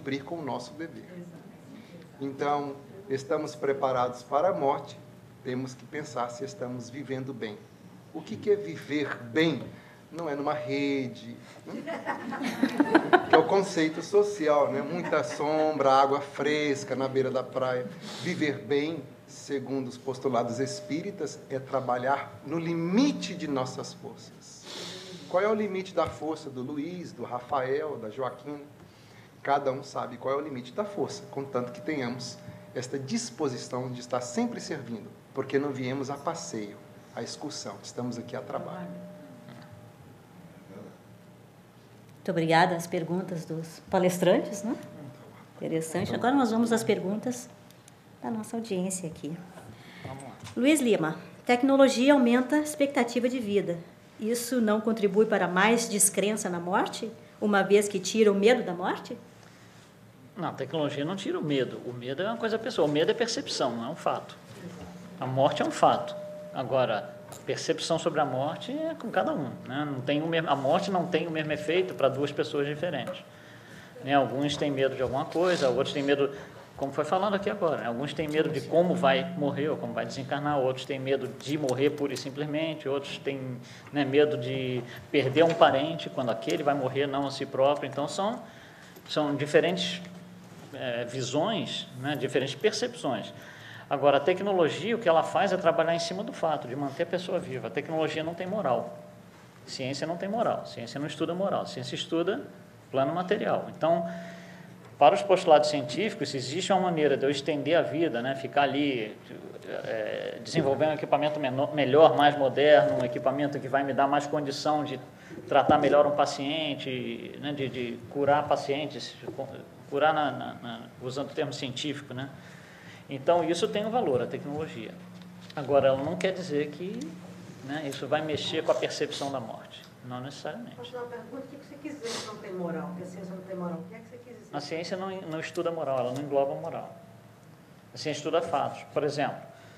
cumprir com o nosso dever. Então, estamos preparados para a morte, temos que pensar se estamos vivendo bem. O que é viver bem? Não é numa rede, que é o conceito social, né? Muita sombra, água fresca na beira da praia. Viver bem, segundo os postulados espíritas, é trabalhar no limite de nossas forças. Qual é o limite da força do Luiz, do Rafael, da Joaquina? Cada um sabe qual é o limite da força, contanto que tenhamos esta disposição de estar sempre servindo, porque não viemos a passeio, a excursão, estamos aqui a trabalho. Muito obrigada às perguntas dos palestrantes, né? Interessante. Agora nós vamos às perguntas da nossa audiência aqui. Luiz Lima, tecnologia aumenta a expectativa de vida. Isso não contribui para mais descrença na morte, uma vez que tira o medo da morte? Não, a tecnologia não tira o medo. O medo é uma coisa pessoal. O medo é percepção, não é um fato. A morte é um fato. Agora, percepção sobre a morte é com cada um, né? Não tem a morte não tem o mesmo efeito para duas pessoas diferentes, né? Alguns têm medo de alguma coisa, outros têm medo, como foi falando aqui agora, né? Alguns têm medo de como vai morrer ou como vai desencarnar, outros têm medo de morrer pura e simplesmente, outros têm, né, medo de perder um parente quando aquele vai morrer, não a si próprio. Então são diferentes visões, né, diferentes percepções. Agora, a tecnologia, o que ela faz é trabalhar em cima do fato de manter a pessoa viva. A tecnologia não tem moral. Ciência não tem moral. Ciência não estuda moral. Ciência estuda plano material. Então, para os postulados científicos, se existe uma maneira de eu estender a vida, né, ficar ali, desenvolver um equipamento melhor, mais moderno, um equipamento que vai me dar mais condição de tratar melhor um paciente, né, de curar pacientes, curar usando o termo científico, né? Então, isso tem um valor, a tecnologia. Agora, ela não quer dizer que, né, isso vai mexer com a percepção da morte. Não necessariamente. Posso dar uma pergunta? O que você quis dizer que não tem moral? Que a ciência não tem moral? O que é que você quis dizer? A ciência não estuda moral, ela não engloba moral. A ciência estuda fatos. Por exemplo,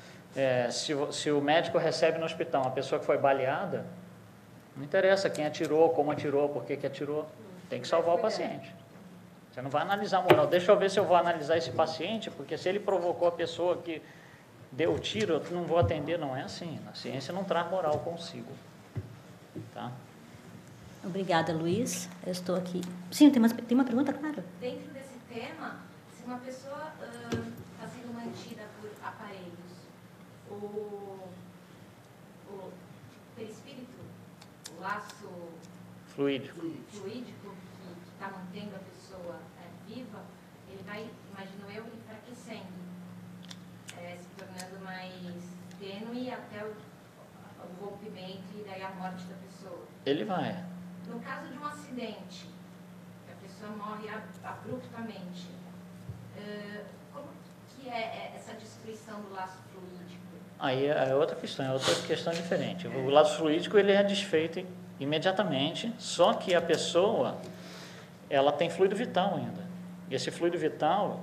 se o médico recebe no hospital uma pessoa que foi baleada, não interessa quem atirou, como atirou, por que atirou. Tem que salvar o paciente. Você não vai analisar a moral. Deixa eu ver se eu vou analisar esse paciente, porque se ele provocou a pessoa que deu o tiro, eu não vou atender. Não é assim. A ciência não traz moral consigo. Tá? Obrigada, Luiz. Eu estou aqui. Sim, tem uma pergunta, claro. Dentro desse tema, se uma pessoa está sendo mantida por aparelhos, o perispírito, o laço Fluídico que está mantendo a pessoa viva, ele vai, imagino eu, enfraquecendo, se tornando mais tênue até o rompimento e daí a morte da pessoa. Ele vai. No caso de um acidente, que a pessoa morre abruptamente, como que é essa destruição do laço fluídico? Aí é outra questão diferente. O laço fluídico ele é desfeito imediatamente, só que a pessoa ela tem fluido vital ainda. E esse fluido vital,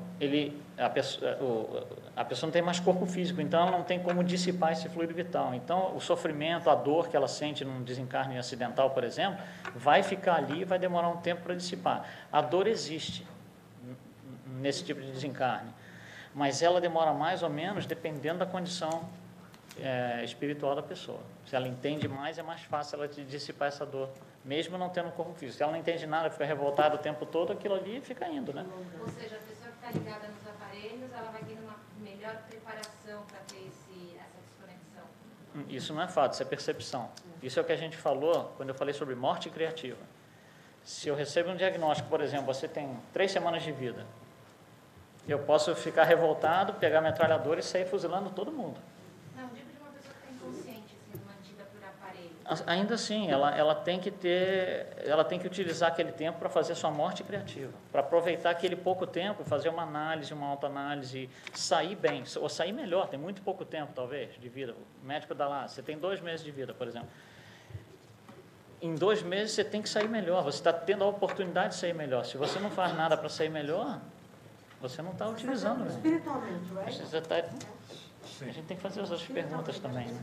a pessoa não tem mais corpo físico, então ela não tem como dissipar esse fluido vital. Então, o sofrimento, a dor que ela sente num desencarne acidental, por exemplo, vai ficar ali e vai demorar um tempo para dissipar. A dor existe nesse tipo de desencarne, mas ela demora mais ou menos dependendo da condição espiritual da pessoa. Se ela entende mais, é mais fácil ela dissipar essa dor, mesmo não tendo corpo físico. Se ela não entende nada, fica revoltada o tempo todo, aquilo ali fica indo, né? Ou seja, a pessoa que está ligada nos aparelhos, ela vai ter uma melhor preparação para ter essa desconexão. Isso não é fato, isso é percepção. Isso é o que a gente falou quando eu falei sobre morte criativa. Se eu recebo um diagnóstico, por exemplo, você tem 3 semanas de vida, eu posso ficar revoltado, pegar a metralhadora e sair fuzilando todo mundo. Não, digo de uma pessoa que está inconsciente, sendo mantida por aparelho. Ainda assim, ela tem que utilizar aquele tempo para fazer sua morte criativa, para aproveitar aquele pouco tempo, fazer uma análise, uma autoanálise, sair bem, ou sair melhor, tem muito pouco tempo, talvez, de vida. O médico dá lá, você tem 2 meses de vida, por exemplo. Em 2 meses você tem que sair melhor, você está tendo a oportunidade de sair melhor. Se você não faz nada para sair melhor, você não está utilizando. Espiritualmente, right? A gente tem que fazer as outras perguntas também, né?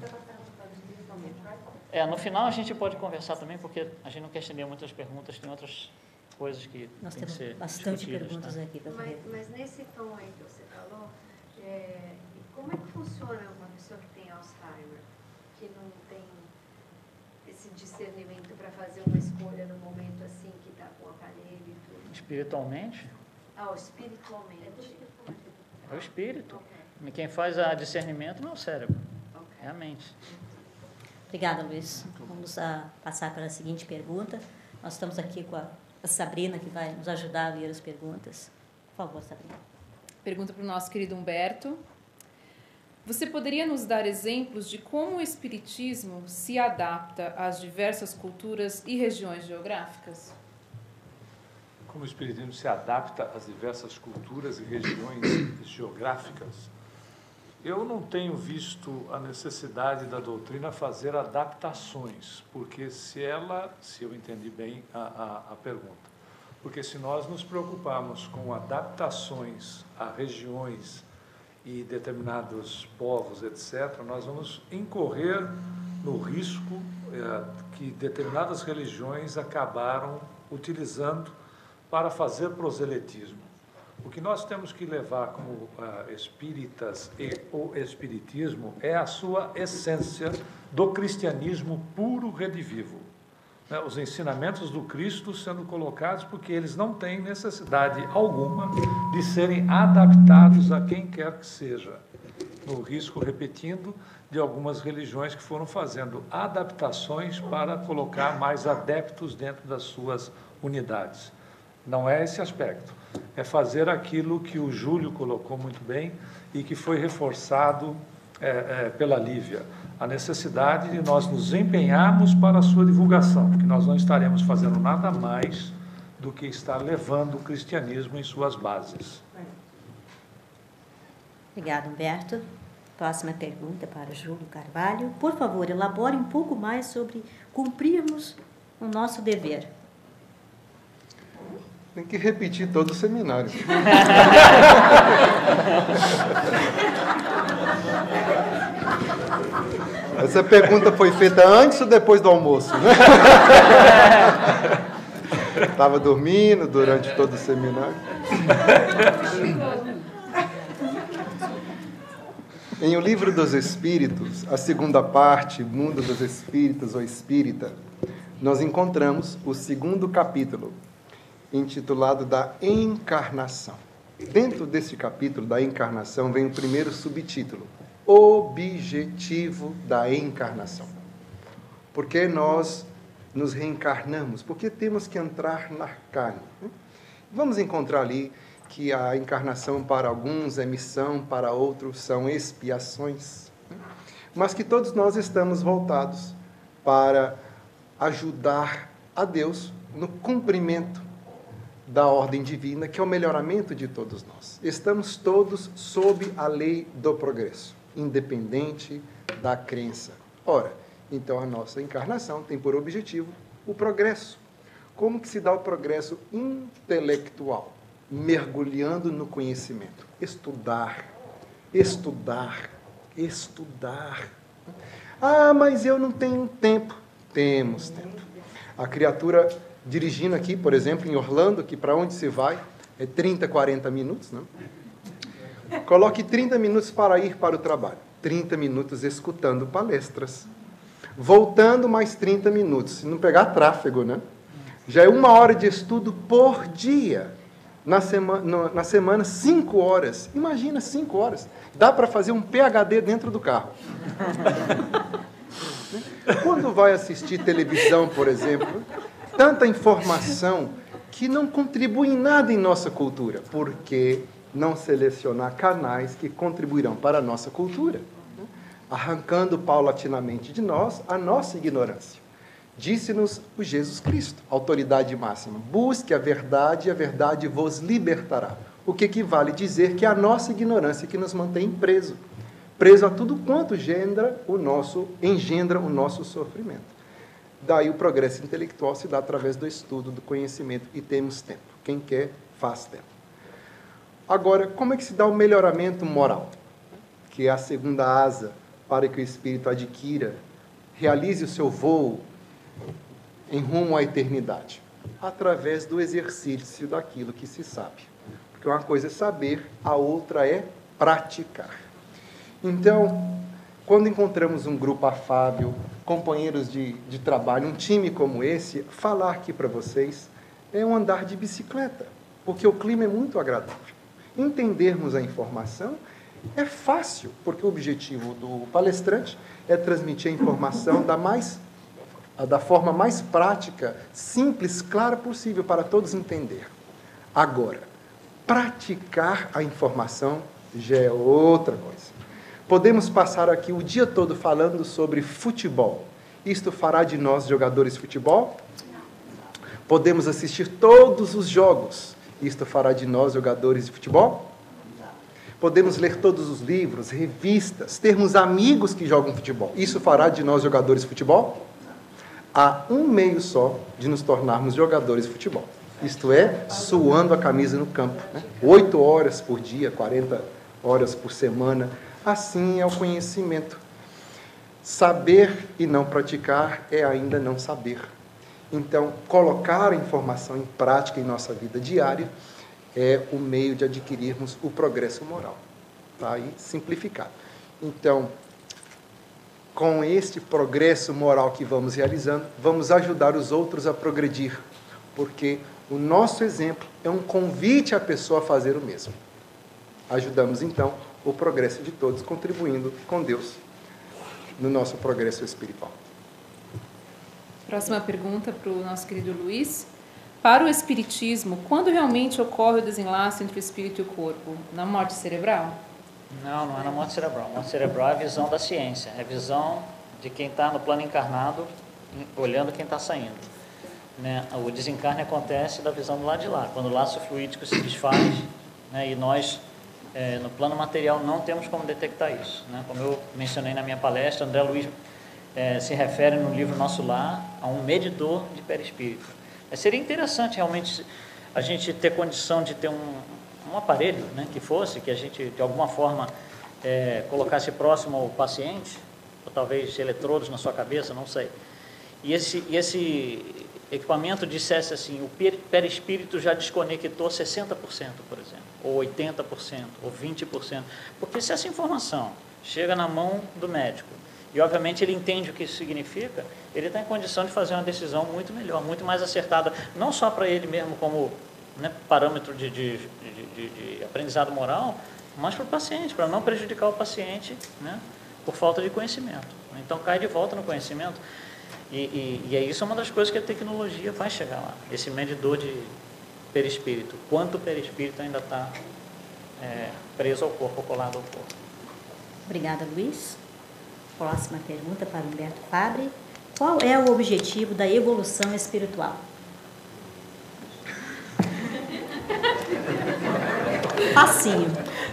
No final a gente pode conversar também, porque a gente não quer estender muitas perguntas, tem outras coisas que Nós têm que temos ser bastante discutidas, perguntas tá? aqui para fazer. Mas nesse tom aí que você falou, como é que funciona uma pessoa que tem Alzheimer, que não tem esse discernimento para fazer uma escolha no momento assim que está com o aparelho e tudo? Espiritualmente, Espiritualmente. é o espírito. Ok. Quem faz a discernimento não é o cérebro, Ok. é a mente. Obrigada, Luiz. Vamos passar para a seguinte pergunta. Nós estamos aqui com a Sabrina, que vai nos ajudar a ler as perguntas. Por favor, Sabrina. Pergunta para o nosso querido Humberto. Você poderia nos dar exemplos de como o Espiritismo se adapta às diversas culturas e regiões geográficas? Como o Espiritismo se adapta às diversas culturas e regiões geográficas? Eu não tenho visto a necessidade da doutrina fazer adaptações, porque se eu entendi bem a pergunta, porque se nós nos preocuparmos com adaptações a regiões e determinados povos, etc., nós vamos incorrer no risco que determinadas religiões acabaram utilizando para fazer proselitismo. O que nós temos que levar como espíritas e o espiritismo é a sua essência do cristianismo puro, redivivo. Né? Os ensinamentos do Cristo sendo colocados porque eles não têm necessidade alguma de serem adaptados a quem quer que seja. No risco, repetindo, de algumas religiões que foram fazendo adaptações para colocar mais adeptos dentro das suas unidades. Não é esse aspecto. É fazer aquilo que o Júlio colocou muito bem e que foi reforçado pela Lívia. A necessidade de nós nos empenharmos para a sua divulgação, porque nós não estaremos fazendo nada mais do que estar levando o cristianismo em suas bases. Obrigada, Humberto. Próxima pergunta para Júlio Carvalho. Por favor, elabore um pouco mais sobre cumprirmos o nosso dever. Tem que repetir todo o seminário. Essa pergunta foi feita antes ou depois do almoço, né? Estava dormindo durante todo o seminário. Em O Livro dos Espíritos, a segunda parte, Mundo dos Espíritos ou Espírita, nós encontramos o segundo capítulo, intitulado da Encarnação. Dentro desse capítulo da Encarnação vem o primeiro subtítulo, Objetivo da Encarnação. Por que nós nos reencarnamos? Porque temos que entrar na carne. Vamos encontrar ali que a encarnação para alguns é missão, para outros são expiações, mas que todos nós estamos voltados para ajudar a Deus no cumprimento da ordem divina, que é o melhoramento de todos nós. Estamos todos sob a lei do progresso, independente da crença. Ora, então a nossa encarnação tem por objetivo o progresso. Como que se dá o progresso intelectual? Mergulhando no conhecimento. Estudar, estudar, estudar. Ah, mas eu não tenho tempo. Temos tempo. A criatura dirigindo aqui, por exemplo, em Orlando, que para onde se vai é 30, 40 minutos, não? Coloque 30 minutos para ir para o trabalho, 30 minutos escutando palestras, voltando mais 30 minutos, se não pegar tráfego, né? Já é 1 hora de estudo por dia, na semana 5 horas, imagina 5 horas, dá para fazer um PhD dentro do carro. Quando vai assistir televisão, por exemplo, tanta informação que não contribui em nada em nossa cultura. Por que não selecionar canais que contribuirão para a nossa cultura? Arrancando paulatinamente de nós a nossa ignorância. Disse-nos o Jesus Cristo, autoridade máxima. Busque a verdade e a verdade vos libertará. O que equivale dizer que é a nossa ignorância que nos mantém preso a tudo quanto engendra o nosso sofrimento. Daí o progresso intelectual se dá através do estudo, do conhecimento, e temos tempo. Quem quer, faz tempo. Agora, como é que se dá o melhoramento moral? Que é a segunda asa para que o espírito adquira, realize o seu voo em rumo à eternidade. através do exercício daquilo que se sabe. Porque uma coisa é saber, a outra é praticar. Então, quando encontramos um grupo afável, companheiros de trabalho, um time como esse, falar aqui para vocês é um andar de bicicleta, porque o clima é muito agradável. Entendermos a informação é fácil, porque o objetivo do palestrante é transmitir a informação da forma mais prática, simples, clara possível para todos entenderem. Agora, praticar a informação já é outra coisa. Podemos passar aqui o dia todo falando sobre futebol. Isto fará de nós jogadores de futebol? Podemos assistir todos os jogos. Isto fará de nós jogadores de futebol? Podemos ler todos os livros, revistas, termos amigos que jogam futebol. Isso fará de nós jogadores de futebol? Há um meio só de nos tornarmos jogadores de futebol. Isto é, suando a camisa no campo. 8 horas por dia, 40 horas por semana. Assim é o conhecimento. Saber e não praticar é ainda não saber. Então, colocar a informação em prática em nossa vida diária é o meio de adquirirmos o progresso moral. Tá aí simplificado. Então, com este progresso moral que vamos realizando, vamos ajudar os outros a progredir, porque o nosso exemplo é um convite à pessoa a fazer o mesmo. Ajudamos, então, o progresso de todos, contribuindo com Deus no nosso progresso espiritual. Próxima pergunta para o nosso querido Luiz. Para o espiritismo, quando realmente ocorre o desenlace entre o espírito e o corpo? Na morte cerebral? Não, não é na morte cerebral. A morte cerebral é a visão da ciência, é a visão de quem está no plano encarnado, olhando quem está saindo. Né? O desencarne acontece da visão do lado de lá, quando o laço fluídico se desfaz, né? E nós, no plano material, não temos como detectar isso. Né? Como eu mencionei na minha palestra, André Luiz se refere no livro Nosso Lar a um medidor de perispírito. Seria interessante realmente a gente ter condição de ter um aparelho, né, que a gente de alguma forma colocasse próximo ao paciente, ou talvez eletrodos na sua cabeça, não sei. E esse equipamento dissesse assim, o perispírito já desconectou 60%, por exemplo, ou 80%, ou 20%. Porque se essa informação chega na mão do médico, e obviamente ele entende o que isso significa, ele está em condição de fazer uma decisão muito melhor, muito mais acertada, não só para ele mesmo como, né, parâmetro de aprendizado moral, mas para o paciente, para não prejudicar o paciente, né, por falta de conhecimento. Então cai de volta no conhecimento, e isso é uma das coisas que a tecnologia vai chegar lá, esse medidor de perispírito, quanto o perispírito ainda está preso ao corpo, colado ao corpo. Obrigada, Luiz. Próxima pergunta para Humberto Fabre. Qual é o objetivo da evolução espiritual? Facinho.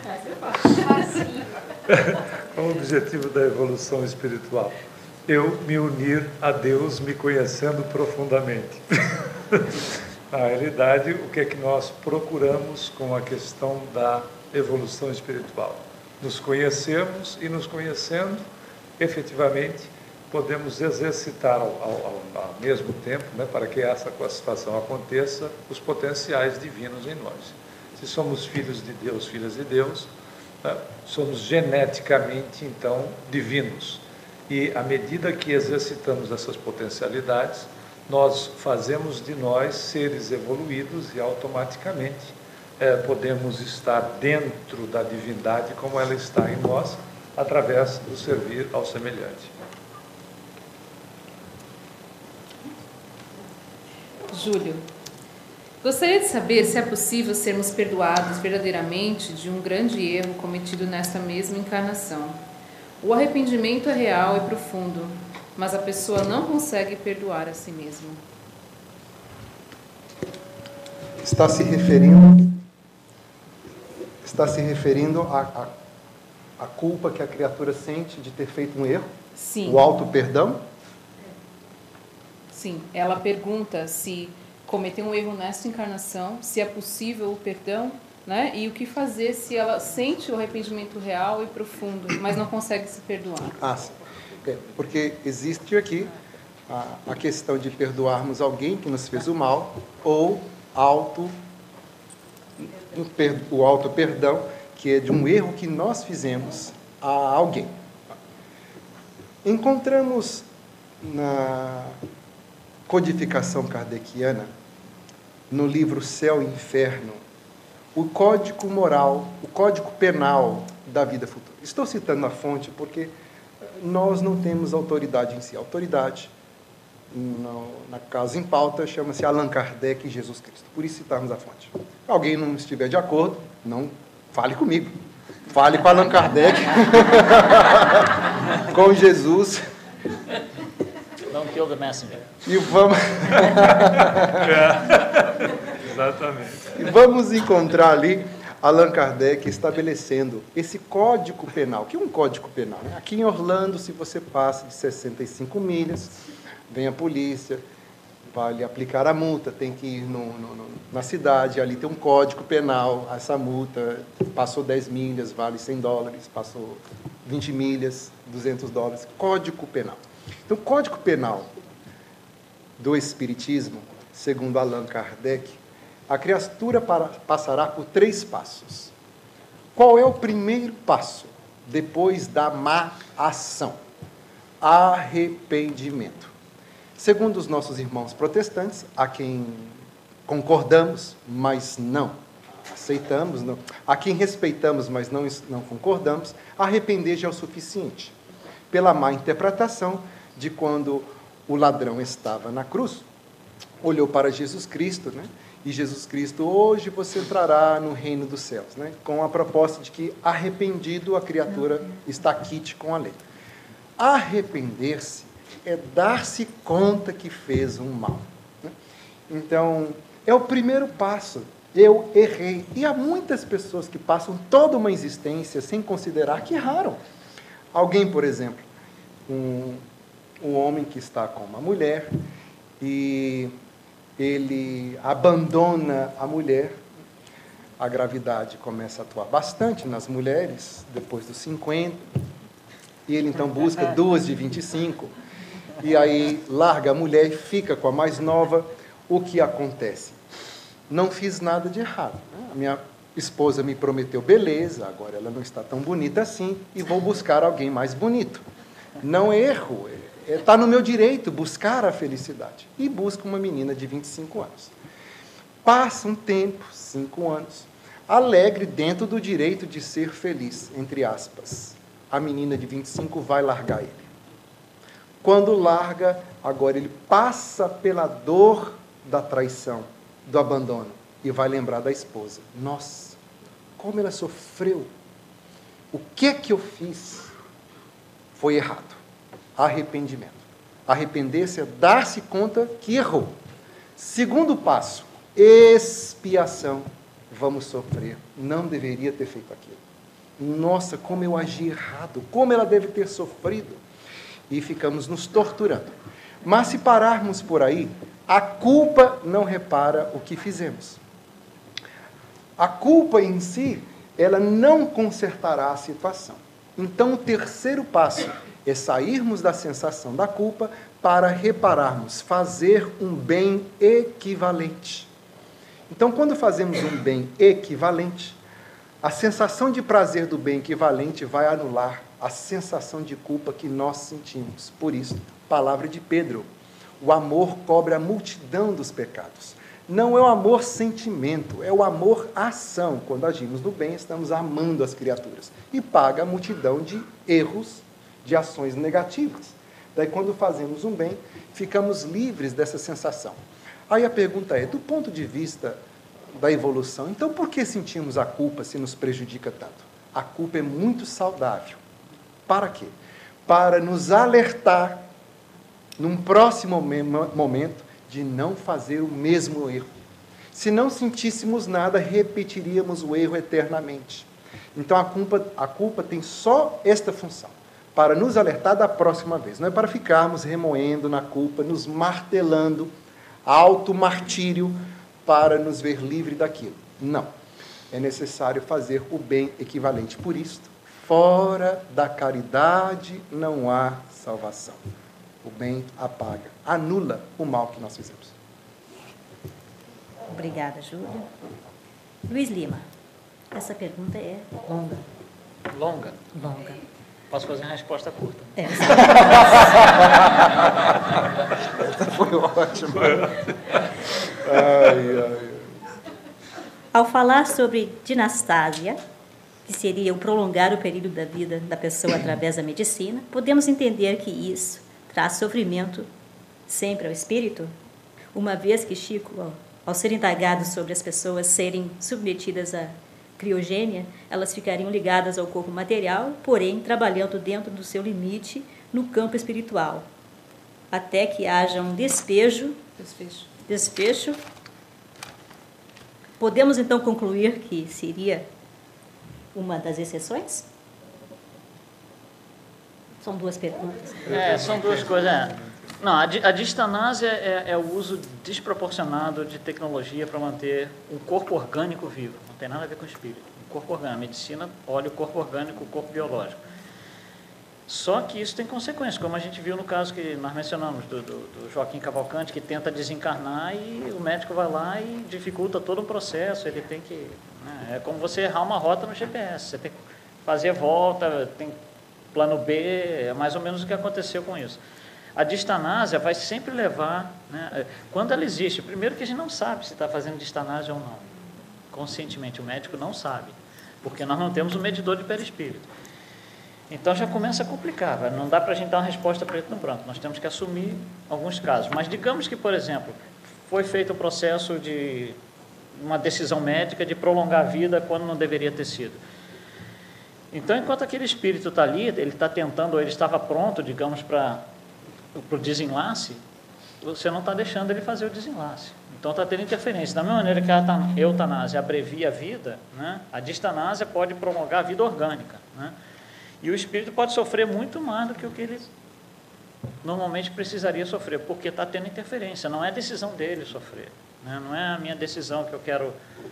Qual o objetivo da evolução espiritual? Eu me unir a Deus, me conhecendo profundamente. Na realidade, o que é que nós procuramos com a questão da evolução espiritual? Nos conhecemos e nos conhecendo, efetivamente, podemos exercitar ao mesmo tempo, né, para que essa classificação aconteça, os potenciais divinos em nós. Se somos filhos de Deus, filhas de Deus, né, somos geneticamente, então, divinos. E à medida que exercitamos essas potencialidades, nós fazemos de nós seres evoluídos e automaticamente podemos estar dentro da divindade como ela está em nós, através do servir ao semelhante. Júlio, gostaria de saber se é possível sermos perdoados verdadeiramente de um grande erro cometido nesta mesma encarnação. O arrependimento é real e profundo, mas a pessoa não consegue perdoar a si mesma. Está se referindo à culpa que a criatura sente de ter feito um erro? Sim. O auto-perdão? Sim, ela pergunta se cometeu um erro nesta encarnação, se é possível o perdão, né? E o que fazer se ela sente o arrependimento real e profundo, mas não consegue se perdoar. Sim. Porque existe aqui a questão de perdoarmos alguém que nos fez o mal, ou o auto-perdão, que é de um erro que nós fizemos a alguém. Encontramos na codificação kardeciana, no livro Céu e Inferno, o código moral, o código penal da vida futura. Estou citando a fonte porque nós não temos autoridade em si. A autoridade, na casa em pauta, chama-se Allan Kardec e Jesus Cristo. Por isso citarmos a fonte. Se alguém não estiver de acordo, não fale comigo. Fale com Allan Kardec, com Jesus. Don't kill the messenger. E vamos... Exatamente. E vamos encontrar ali Allan Kardec estabelecendo esse código penal. Que é um código penal? Né? Aqui em Orlando, se você passa de 65 milhas, vem a polícia, vai lhe aplicar a multa, tem que ir na cidade, ali tem um código penal, essa multa, passou 10 milhas, vale $100, passou 20 milhas, $200, código penal. Então, o código penal do Espiritismo, segundo Allan Kardec, a criatura passará por 3 passos. Qual é o primeiro passo depois da má ação? Arrependimento. Segundo os nossos irmãos protestantes, a quem concordamos, mas não aceitamos, não, a quem respeitamos, mas não concordamos, arrepender já é o suficiente. Pela má interpretação de quando o ladrão estava na cruz, olhou para Jesus Cristo, né? E Jesus Cristo, hoje você entrará no reino dos céus, né? Com a proposta de que arrependido a criatura está quite com a lei. Arrepender-se é dar-se conta que fez um mal, né? Então, é o primeiro passo. Eu errei. E há muitas pessoas que passam toda uma existência sem considerar que erraram. Alguém, por exemplo, um homem que está com uma mulher e ele abandona a mulher, a gravidade começa a atuar bastante nas mulheres, depois dos 50, e ele então busca 2 de 25, e aí larga a mulher e fica com a mais nova. O que acontece? Não fiz nada de errado. A minha esposa me prometeu beleza, agora ela não está tão bonita assim, e vou buscar alguém mais bonito. Não é erro, está no meu direito buscar a felicidade. E busca uma menina de 25 anos. Passa um tempo, 5 anos, alegre dentro do direito de ser feliz, entre aspas. A menina de 25 vai largar ele. Quando larga, agora ele passa pela dor da traição, do abandono, e vai lembrar da esposa. Nossa, como ela sofreu. O que é que eu fiz? Foi errado. Arrependimento. Arrepender-se é dar-se conta que errou. Segundo passo, expiação. Vamos sofrer. Não deveria ter feito aquilo. Nossa, como eu agi errado. Como ela deve ter sofrido. E ficamos nos torturando. Mas se pararmos por aí, a culpa não repara o que fizemos. A culpa em si, ela não consertará a situação. Então, o terceiro passo é sairmos da sensação da culpa para repararmos, fazer um bem equivalente. Então, quando fazemos um bem equivalente, a sensação de prazer do bem equivalente vai anular a sensação de culpa que nós sentimos. Por isso, palavra de Pedro, o amor cobre a multidão dos pecados. Não é o amor sentimento, é o amor ação. Quando agimos no bem, estamos amando as criaturas. E paga a multidão de erros, de ações negativas. Daí, quando fazemos um bem, ficamos livres dessa sensação. Aí a pergunta é, do ponto de vista da evolução, então por que sentimos a culpa se nos prejudica tanto? A culpa é muito saudável. Para quê? Para nos alertar, num próximo momento, de não fazer o mesmo erro. Se não sentíssemos nada, repetiríamos o erro eternamente. Então, a culpa tem só esta função, para nos alertar da próxima vez. Não é para ficarmos remoendo na culpa, nos martelando, auto-martírio, para nos ver livre daquilo. Não. É necessário fazer o bem equivalente. Por isto, fora da caridade não há salvação. O bem apaga, anula o mal que nós fizemos. Obrigada, Júlia. Luiz Lima, essa pergunta é longa. Longa. Longa. Posso fazer uma resposta curta? Essa foi ótima. Ao falar sobre dinastásia, que seria o prolongar o período da vida da pessoa através da medicina, podemos entender que isso traz sofrimento sempre ao espírito? Uma vez que Chico, ao ser indagado sobre as pessoas serem submetidas à criogênia, elas ficariam ligadas ao corpo material, porém trabalhando dentro do seu limite no campo espiritual, até que haja um despejo. Podemos então concluir que seria uma das exceções? São duas perguntas. São duas coisas. Não, a distanásia é o uso desproporcionado de tecnologia para manter um corpo orgânico vivo. Não tem nada a ver com o espírito. O corpo orgânico. A medicina olha o corpo orgânico, o corpo biológico. Só que isso tem consequências, como a gente viu no caso que nós mencionamos do Joaquim Cavalcante, que tenta desencarnar e o médico vai lá e dificulta todo o processo. Ele tem que... é como você errar uma rota no GPS. Você tem que fazer volta, tem plano B, é mais ou menos o que aconteceu com isso. A distanásia vai sempre levar... quando ela existe, primeiro que a gente não sabe se está fazendo distanásia ou não. Conscientemente, o médico não sabe, porque nós não temos um medidor de perispírito. Então já começa a complicar, não dá para a gente dar uma resposta preto no branco, nós temos que assumir alguns casos. Mas digamos que, por exemplo, foi feito o processo de uma decisão médica de prolongar a vida quando não deveria ter sido. Então, enquanto aquele espírito está ali, ele está tentando, ele estava pronto, digamos, para o desenlace, você não está deixando ele fazer o desenlace. Então está tendo interferência. Da mesma maneira que a eutanásia abrevia a vida, a distanásia pode prolongar a vida orgânica, E o espírito pode sofrer muito mais do que o que ele normalmente precisaria sofrer, porque está tendo interferência. Não é decisão dele sofrer, não é a minha decisão que eu quero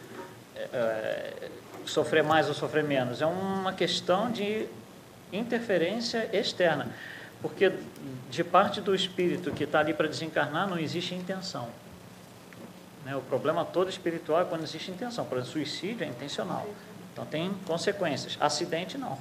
sofrer mais ou sofrer menos. É uma questão de interferência externa, porque de parte do espírito que está ali para desencarnar não existe intenção. O problema todo espiritual é quando existe intenção. Por exemplo, suicídio é intencional, então tem consequências. Acidente não.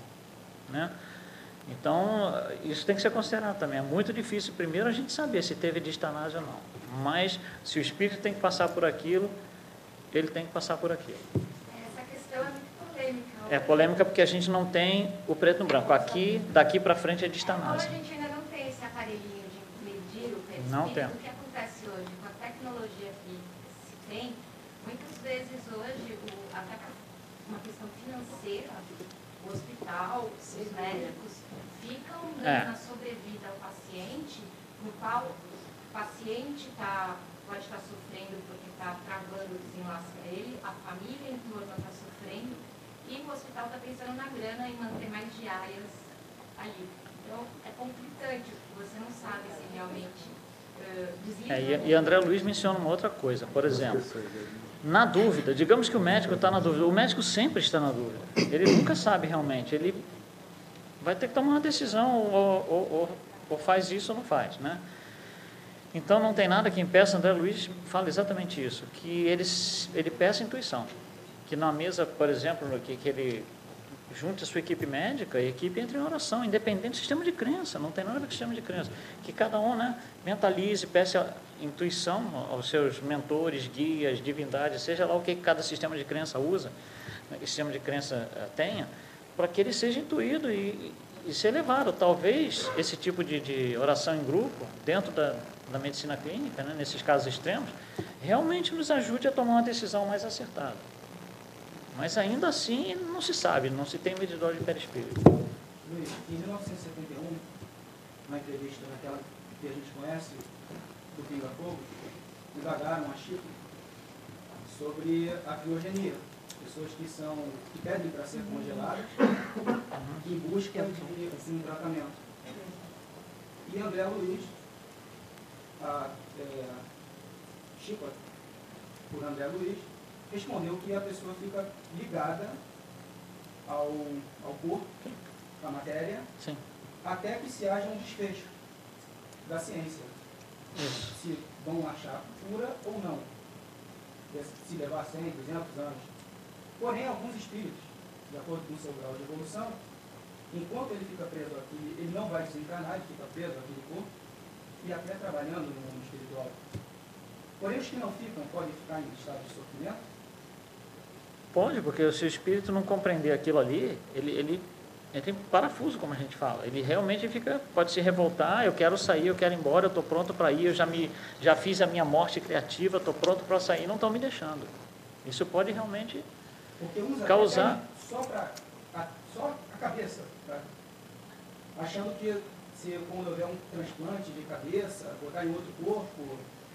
Então, isso tem que ser considerado também. É muito difícil, primeiro, a gente saber se teve distanásia ou não. Mas, se o espírito tem que passar por aquilo, ele tem que passar por aquilo. Essa questão é muito polêmica. É polêmica porque a gente não tem o preto no branco. Daqui para frente é distanásia. Como a gente ainda não tem esse aparelhinho de medir o perispírito, não tem. O que acontece hoje com a tecnologia que se tem, muitas vezes hoje, até uma questão financeira, o hospital, os médicos ficam na sobrevida ao paciente, no qual o paciente pode estar sofrendo porque está travando o desenlace para ele, a família em torno está sofrendo e o hospital está pensando na grana em manter mais diárias ali. Então, é conflitante, porque você não sabe se realmente desliga. E André Luiz menciona uma outra coisa, por exemplo, na dúvida, digamos que o médico está na dúvida, o médico sempre está na dúvida, ele nunca sabe realmente, ele vai ter que tomar uma decisão, ou faz isso ou não faz, Então não tem nada que impeça, André Luiz fala exatamente isso, que ele peça intuição, que na mesa, por exemplo, que ele junte a sua equipe médica e a equipe entre em oração, independente do sistema de crença, não tem nada a ver com o sistema de crença, que cada um mentalize, peça intuição aos seus mentores, guias, divindades, seja lá o que cada sistema de crença usa, que sistema de crença tenha, para que ele seja intuído e ser levado. Talvez esse tipo de oração em grupo, dentro da medicina clínica, nesses casos extremos, realmente nos ajude a tomar uma decisão mais acertada. Mas ainda assim não se sabe, não se tem medidor de perispírito. Luiz, em 1971, uma entrevista daquela que a gente conhece, do Pinga Fogo, indagaram a Chico sobre a criogenia. Pessoas que pedem para ser congeladas em busca de um tratamento. E André Luiz, Chico, por André Luiz, respondeu que a pessoa fica ligada ao corpo, à matéria, Sim. até que se haja um desfecho. da ciência. Se vão achar cura ou não. Se levar 100, 200 anos. Porém, alguns espíritos, de acordo com o seu grau de evolução, enquanto ele fica preso aqui, ele não vai desencarnar, ele fica preso aqui no corpo, e até trabalhando no mundo espiritual. Porém, os que não ficam, podem ficar em estado de sofrimento? Pode, porque se o espírito não compreender aquilo ali, ele tem parafuso, como a gente fala. Ele realmente pode se revoltar, eu quero sair, eu quero ir embora, eu estou pronto para ir, eu já fiz a minha morte criativa, estou pronto para sair, não estão me deixando. Isso pode realmente causar... Só a cabeça, achando que se quando houver um transplante de cabeça, botar em outro corpo...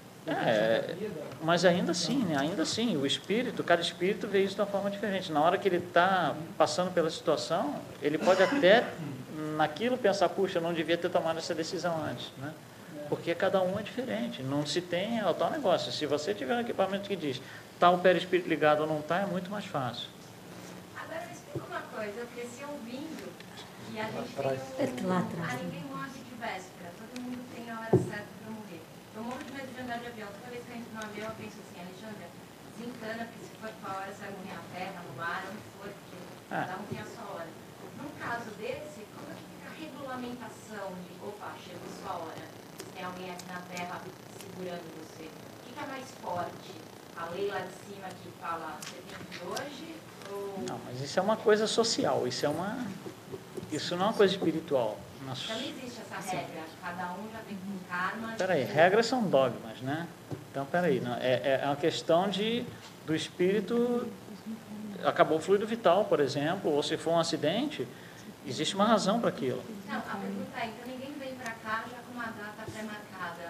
Mas ainda assim, né? Ainda assim, cada espírito vê isso de uma forma diferente. Na hora que ele está passando pela situação, ele pode até, naquilo, pensar, puxa, eu não devia ter tomado essa decisão antes, né? Porque cada um é diferente, não se tem o tal negócio. Se você tiver um equipamento que diz, está o perispírito ligado ou não está, é muito mais fácil. Agora me explica uma coisa, eu cresci ouvindo que a gente tem lá atrás. ninguém morre de véspera, todo mundo tem a hora certa para morrer. Eu morro de medo de andar de avião. Toda vez que eu entro no avião, eu penso assim, Alexandra, desencana, porque se for para a hora, você vai morrer na terra, no mar, onde for, porque cada um tem a sua hora. Num caso desse, como é que fica a regulamentação de, opa, chegou sua hora, tem alguém aqui na terra segurando você? O que é mais forte? A lei lá de cima que fala, você tem que ir hoje? Ou... Não, mas isso é uma coisa social, isso não é uma coisa espiritual. Então não existe essa regra, cada um já tem um karma... Peraí, regras são dogmas, né? Então, peraí, é uma questão do espírito, acabou o fluido vital, por exemplo, ou se for um acidente, existe uma razão para aquilo. Não, a pergunta é, então ninguém vem para cá já com uma data pré-marcada,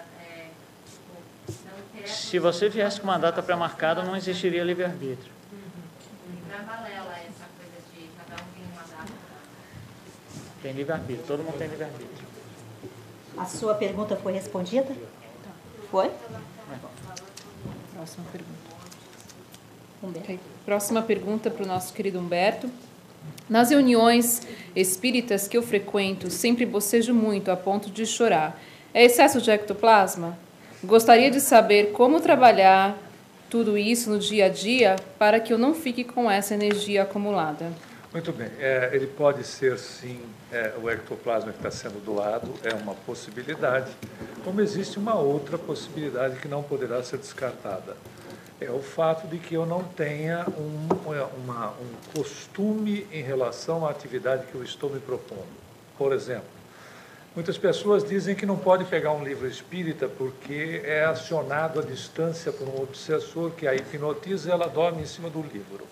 não interessa... Se você viesse com uma data pré-marcada, não existiria livre-arbítrio. Não é balela essa coisa de cada um tem uma data. Tem livre-arbítrio, todo mundo tem livre-arbítrio. A sua pergunta foi respondida? Foi? Próxima pergunta. Humberto. Okay. Próxima pergunta para o nosso querido Humberto. Nas reuniões espíritas que eu frequento, sempre bocejo muito a ponto de chorar. É excesso de ectoplasma? Gostaria de saber como trabalhar tudo isso no dia a dia para que eu não fique com essa energia acumulada. Muito bem. Ele pode ser, sim, o ectoplasma que está sendo doado, é uma possibilidade, como existe uma outra possibilidade que não poderá ser descartada. É o fato de que eu não tenha um costume em relação à atividade que eu estou me propondo. Por exemplo, muitas pessoas dizem que não pode pegar um livro espírita porque é acionado à distância por um obsessor que a hipnotiza e ela dorme em cima do livro.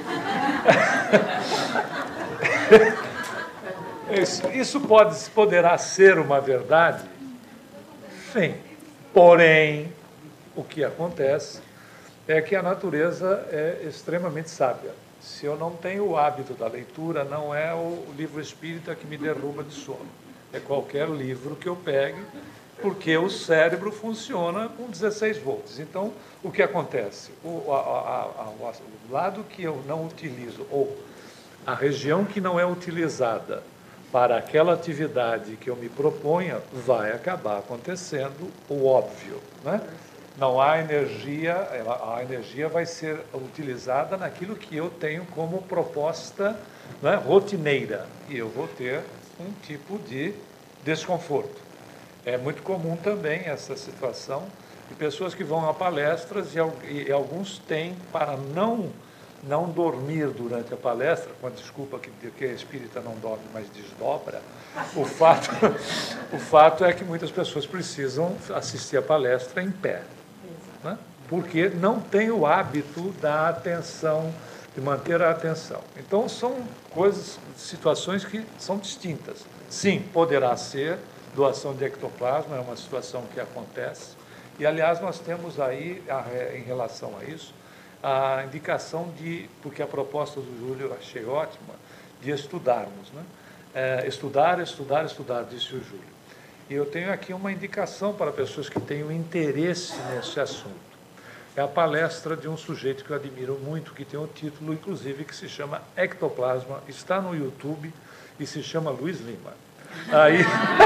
Isso poderá ser uma verdade? Sim. Porém, o que acontece é que a natureza é extremamente sábia. Se eu não tenho o hábito da leitura, não é o livro espírita que me derruba de sono. É qualquer livro que eu pegue, porque o cérebro funciona com 16 volts. Então, o que acontece? O lado que eu não utilizo, ou a região que não é utilizada para aquela atividade que eu me proponha, vai acabar acontecendo o óbvio, né? Não há energia, a energia vai ser utilizada naquilo que eu tenho como proposta, né, rotineira, e eu vou ter um tipo de desconforto. É muito comum também essa situação de pessoas que vão a palestras e alguns têm, para não dormir durante a palestra, com a desculpa que a espírita não dorme, mas desdobra, o fato é que muitas pessoas precisam assistir a palestra em pé, né? Porque não tem o hábito da atenção, de manter a atenção. Então, são situações que são distintas. Sim, poderá ser doação de ectoplasma, é uma situação que acontece. E, aliás, nós temos aí, em relação a isso, a indicação porque a proposta do Júlio eu achei ótima, de estudarmos, né? Estudar, disse o Júlio. E eu tenho aqui uma indicação para pessoas que tenham interesse nesse assunto. É a palestra de um sujeito que eu admiro muito, que tem um título, inclusive, que se chama Ectoplasma, está no YouTube e se chama Luiz Lima. Aí,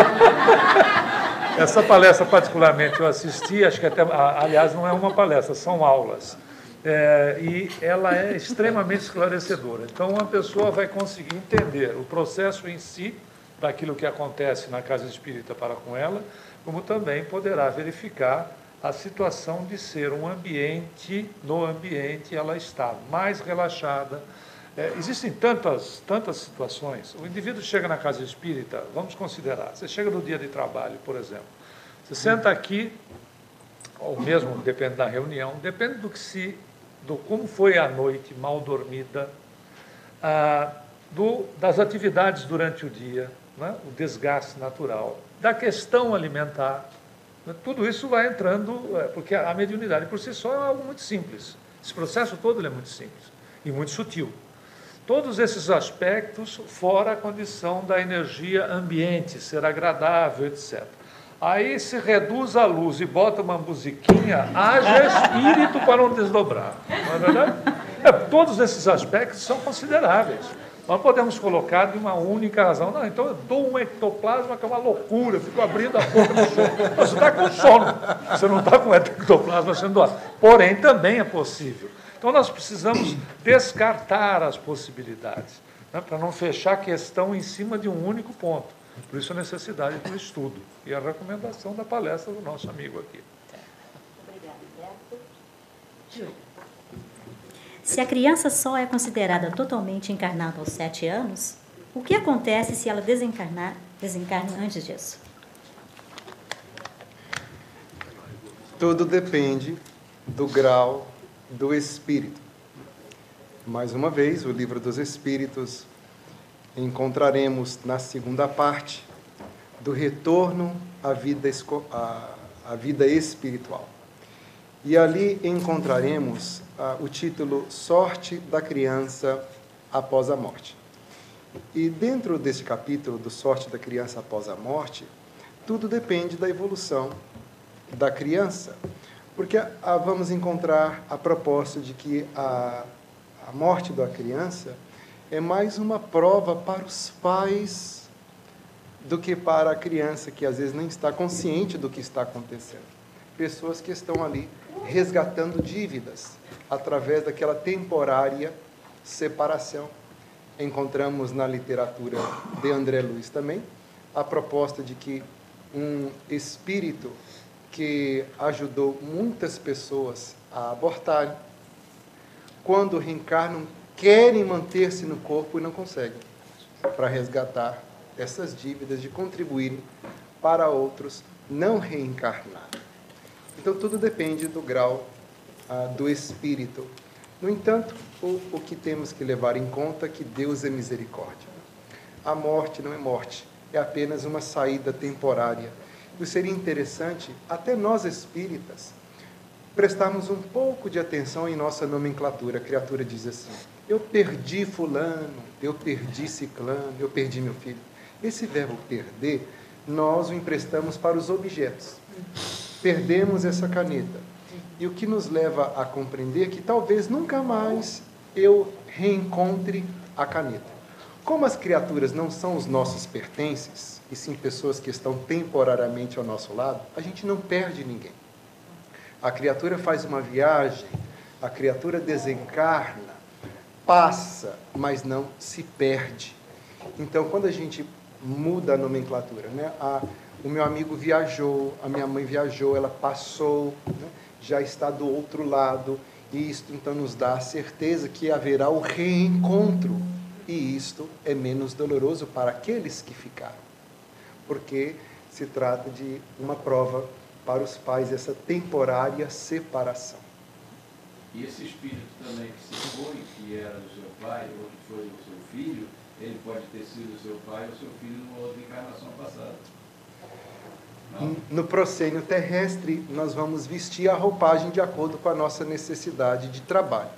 essa palestra particularmente eu assisti, acho que até, aliás, não é uma palestra, são aulas. E ela é extremamente esclarecedora. Então, uma pessoa vai conseguir entender o processo em si, daquilo que acontece na casa espírita para com ela, como também poderá verificar a situação de ser um ambiente, no ambiente ela está mais relaxada. Existem tantas situações. O indivíduo chega na casa espírita, vamos considerar, você chega no dia de trabalho, por exemplo, você senta aqui, ou mesmo depende da reunião, depende do como foi a noite mal dormida, das atividades durante o dia, né, o desgaste natural, da questão alimentar, né, tudo isso vai entrando, porque a mediunidade por si só é algo muito simples. Esse processo todo ele é muito simples e muito sutil. Todos esses aspectos, fora a condição da energia ambiente, ser agradável, etc. Aí se reduz a luz e bota uma musiquinha, haja espírito para não desdobrar. Não é verdade? Todos esses aspectos são consideráveis. Nós podemos colocar de uma única razão. Não, então eu dou um ectoplasma que é uma loucura, eu fico abrindo a boca do sono. Você está com sono, você não está com ectoplasma sendo doado. Porém, também é possível. Então, nós precisamos descartar as possibilidades, né, para não fechar a questão em cima de um único ponto. Por isso, a necessidade do estudo e a recomendação da palestra do nosso amigo aqui. Obrigada, Beto. Júlia. Se a criança só é considerada totalmente encarnada aos 7 anos, o que acontece se ela desencarna antes disso? Tudo depende do grau do espírito. Mais uma vez, o Livro dos Espíritos, encontraremos na segunda parte do retorno à vida espiritual. E ali encontraremos o título Sorte da Criança após a Morte. E dentro deste capítulo do Sorte da Criança após a Morte, tudo depende da evolução da criança. Porque vamos encontrar a proposta de que a morte da criança é mais uma prova para os pais do que para a criança, que às vezes nem está consciente do que está acontecendo. Pessoas que estão ali resgatando dívidas através daquela temporária separação. Encontramos na literatura de André Luiz também a proposta de que um espírito que ajudou muitas pessoas a abortarem, quando reencarnam, querem manter-se no corpo e não conseguem, para resgatar essas dívidas, de contribuírem para outros não reencarnarem. Então, tudo depende do grau do espírito. No entanto, o que temos que levar em conta é que Deus é misericórdia. A morte não é morte, é apenas uma saída temporária. E seria interessante, até nós espíritas, prestarmos um pouco de atenção em nossa nomenclatura. A criatura diz assim: eu perdi fulano, eu perdi ciclano, eu perdi meu filho. Esse verbo perder, nós o emprestamos para os objetos. Perdemos essa caneta. E o que nos leva a compreender que talvez nunca mais eu reencontre a caneta. Como as criaturas não são os nossos pertences, e sim pessoas que estão temporariamente ao nosso lado, a gente não perde ninguém. A criatura faz uma viagem, a criatura desencarna, passa, mas não se perde. Então, quando a gente muda a nomenclatura, né? O meu amigo viajou, a minha mãe viajou, ela passou, né? Já está do outro lado, e isto então nos dá a certeza que haverá o reencontro, e isto é menos doloroso para aqueles que ficaram, porque se trata de uma prova para os pais, essa temporária separação. E esse espírito também que se foi, que era do seu pai, ou que foi do seu filho, ele pode ter sido o seu pai ou seu filho numa outra encarnação passada. Não? No proscênio terrestre, nós vamos vestir a roupagem de acordo com a nossa necessidade de trabalho.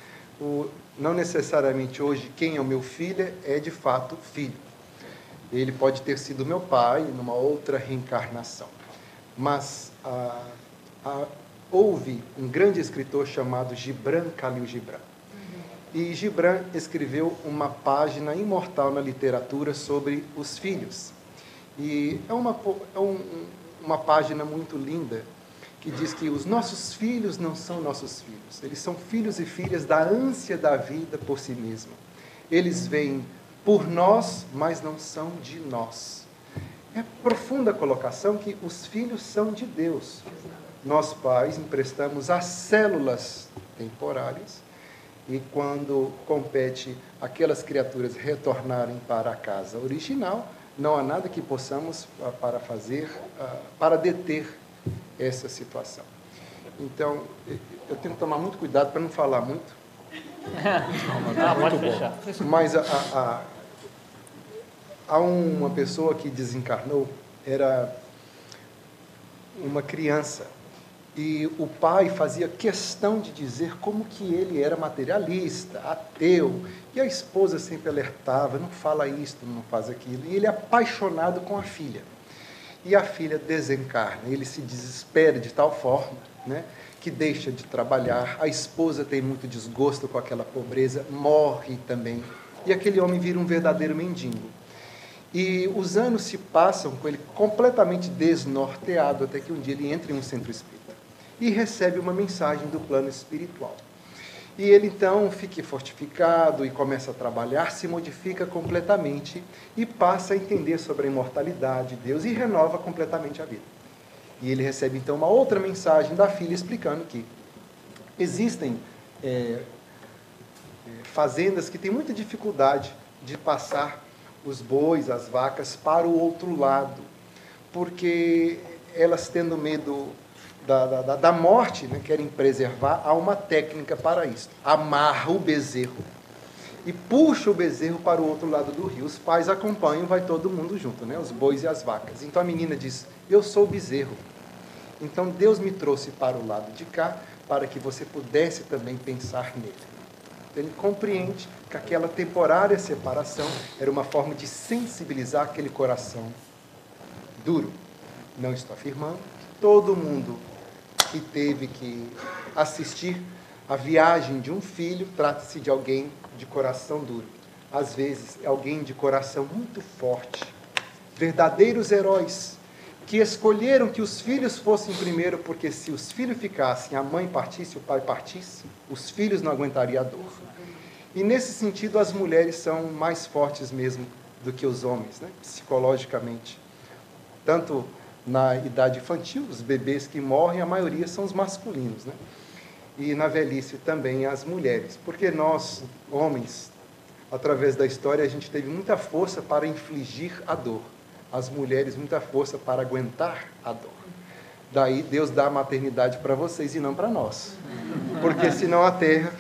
Não necessariamente hoje quem é o meu filho é de fato filho. Ele pode ter sido meu pai numa outra reencarnação. Mas houve um grande escritor chamado Gibran Khalil Gibran. E Gibran escreveu uma página imortal na literatura sobre os filhos. E é uma página muito linda que diz que os nossos filhos não são nossos filhos. Eles são filhos e filhas da ânsia da vida por si mesmo. Eles vêm por nós, mas não são de nós. É profunda a colocação que os filhos são de Deus. Nós, pais, emprestamos as células temporárias e quando compete aquelas criaturas retornarem para a casa original, não há nada que possamos para fazer, para deter essa situação. Então, eu tenho que tomar muito cuidado para não falar muito. Pode fechar. Mas há uma pessoa que desencarnou, era uma criança, e o pai fazia questão de dizer como que ele era materialista, ateu, e a esposa sempre alertava, não fala isto, não faz aquilo, e ele é apaixonado com a filha. E a filha desencarna, ele se desespera de tal forma, né, que deixa de trabalhar, a esposa tem muito desgosto com aquela pobreza, morre também, e aquele homem vira um verdadeiro mendigo. E os anos se passam com ele completamente desnorteado, até que um dia ele entra em um centro espírita e recebe uma mensagem do plano espiritual. E ele então fica fortificado e começa a trabalhar, se modifica completamente e passa a entender sobre a imortalidade de Deus e renova completamente a vida. E ele recebe então uma outra mensagem da filha explicando que existem fazendas que têm muita dificuldade de passar os bois, as vacas para o outro lado, porque elas tendo medo da morte, né, querem preservar, há uma técnica para isso. Amarra o bezerro e puxa o bezerro para o outro lado do rio. Os pais acompanham, vai todo mundo junto, né, os bois e as vacas. Então a menina diz, eu sou o bezerro. Então Deus me trouxe para o lado de cá, para que você pudesse também pensar nele. Então, ele compreende que aquela temporária separação era uma forma de sensibilizar aquele coração duro. Não estou afirmando que todo mundo que teve que assistir a viagem de um filho trata-se de alguém de coração duro. Às vezes, é alguém de coração muito forte. Verdadeiros heróis que escolheram que os filhos fossem primeiro, porque se os filhos ficassem, a mãe partisse, o pai partisse, os filhos não aguentariam a dor. E nesse sentido, as mulheres são mais fortes mesmo do que os homens, né? Psicologicamente. Tanto na idade infantil, os bebês que morrem, a maioria são os masculinos, né? E na velhice também as mulheres. Porque nós, homens, através da história, a gente teve muita força para infligir a dor. As mulheres, muita força para aguentar a dor. Daí Deus dá a maternidade para vocês e não para nós. Porque senão a terra...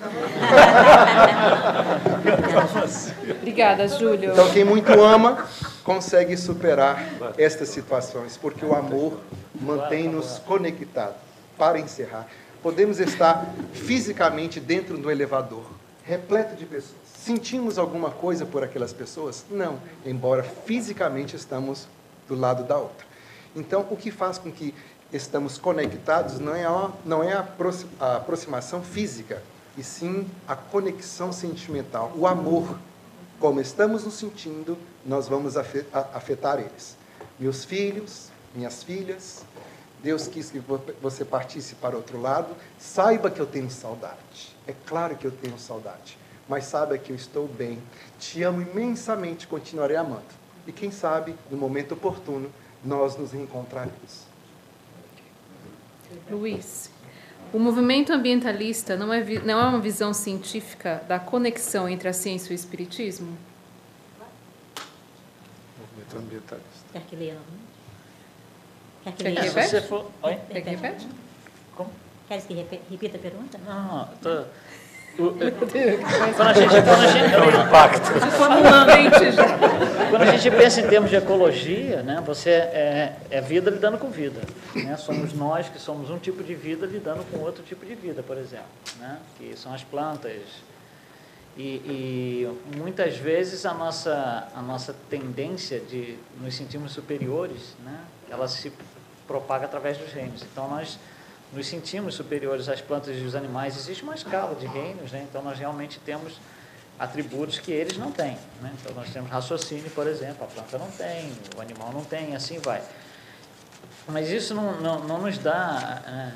Obrigada, Júlio. Então, quem muito ama, consegue superar estas situações, porque o amor mantém-nos conectados. Para encerrar, podemos estar fisicamente dentro do elevador, repleto de pessoas. Sentimos alguma coisa por aquelas pessoas? Não, embora fisicamente estamos do lado da outra. Então, o que faz com que estamos conectados não é a aproximação física, e sim a conexão sentimental, o amor. Como estamos nos sentindo, nós vamos afetar eles. Meus filhos, minhas filhas, Deus quis que você partisse para o outro lado, saiba que eu tenho saudade. É claro que eu tenho saudade, mas saiba que eu estou bem, te amo imensamente, continuarei amando. E quem sabe, no momento oportuno, nós nos reencontraremos. Luiz, o movimento ambientalista não é uma visão científica da conexão entre a ciência e o espiritismo? Movimento ambientalista. Quer que leia? Quer que Quer que leia? repete? Se você for... Oi? Quer que repete? Como? Queres que repita a pergunta? Não, tô... Quando a gente pensa em termos de ecologia, né, você é vida lidando com vida, né? Somos nós que somos um tipo de vida lidando com outro tipo de vida, por exemplo, né? Que são as plantas. E muitas vezes a nossa tendência de nos sentirmos superiores, né, ela se propaga através dos reinos. Então nós nos sentimos superiores às plantas e aos animais. Existe uma escala de reinos, né? Então nós realmente temos atributos que eles não têm, né? Então, nós temos raciocínio, por exemplo, a planta não tem, o animal não tem, assim vai. Mas isso não nos dá,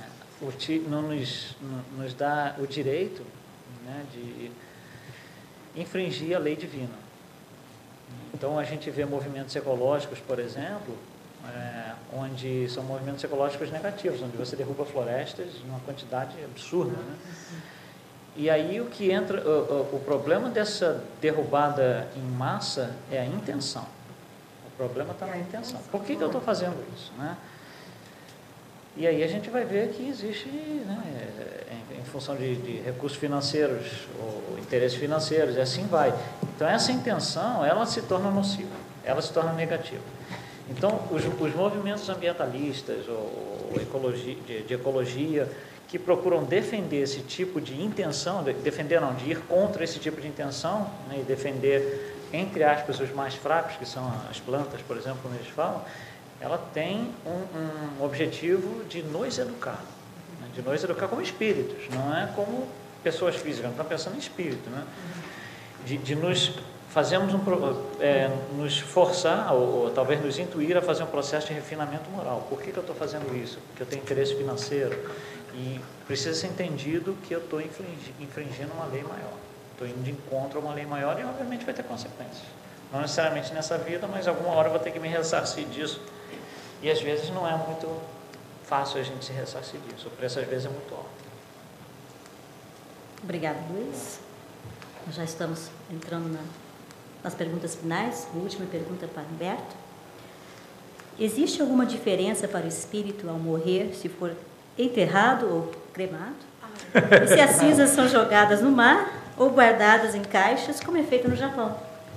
nos dá o direito, né, de infringir a lei divina. Então, a gente vê movimentos ecológicos, por exemplo, onde são movimentos ecológicos negativos, onde você derruba florestas em uma quantidade absurda, né? E aí o que entra, o problema dessa derrubada em massa é a intenção. O problema está na intenção. Por que eu estou fazendo isso, né? E aí a gente vai ver que existe, né, em função de recursos financeiros, ou interesses financeiros, e assim vai. Então essa intenção, ela se torna nociva, ela se torna negativa. Então os movimentos ambientalistas, ou de ecologia, que procuram defender esse tipo de intenção, defender não, de ir contra esse tipo de intenção, né, e defender, entre aspas, os mais fracos, que são as plantas, por exemplo, como eles falam, ela tem um objetivo de nos educar, né, de nos educar como espíritos, não é como pessoas físicas, não está pensando em espírito, né, de nos fazermos nos forçar, ou talvez nos intuir a fazer um processo de refinamento moral. Por que eu estou fazendo isso? Porque eu tenho interesse financeiro. E precisa ser entendido que eu estou infringindo uma lei maior. Estou indo de encontro a uma lei maior e, obviamente, vai ter consequências. Não necessariamente nessa vida, mas alguma hora eu vou ter que me ressarcir disso. E, às vezes, não é muito fácil a gente se ressarcir disso. O preço, às vezes, é muito alto. Obrigada, Luiz. Nós já estamos entrando nas perguntas finais. A última pergunta para Humberto. Existe alguma diferença para o espírito ao morrer, se for enterrado ou cremado? E se as cinzas são jogadas no mar ou guardadas em caixas, como é feito no Japão?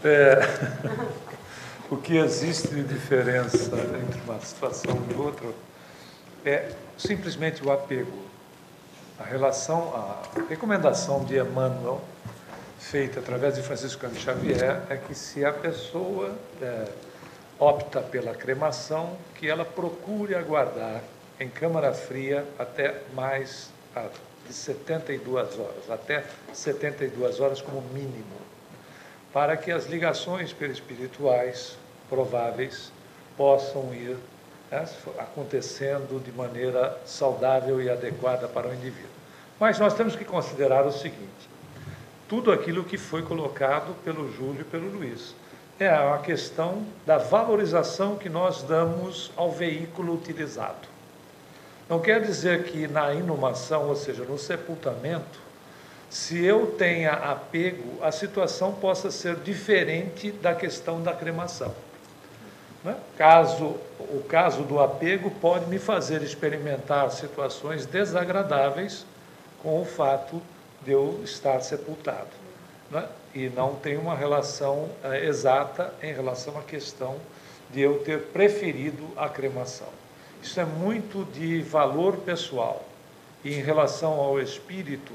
O que existe de diferença entre uma situação e outra é simplesmente o apego. A recomendação de Emmanuel, feita através de Francisco Xavier, é que se a pessoa opta pela cremação, que ela procure aguardar em câmara fria até mais de 72 horas, até 72 horas como mínimo, para que as ligações perispirituais prováveis possam ir acontecendo de maneira saudável e adequada para o indivíduo. Mas nós temos que considerar o seguinte: tudo aquilo que foi colocado pelo Júlio e pelo Luiz é uma questão da valorização que nós damos ao veículo utilizado. Não quer dizer que na inumação, ou seja, no sepultamento, se eu tenha apego, a situação possa ser diferente da questão da cremação, né? O caso do apego pode me fazer experimentar situações desagradáveis com o fato de eu estar sepultado, né? E não tem uma relação exata em relação à questão de eu ter preferido a cremação. Isso é muito de valor pessoal. E em relação ao espírito,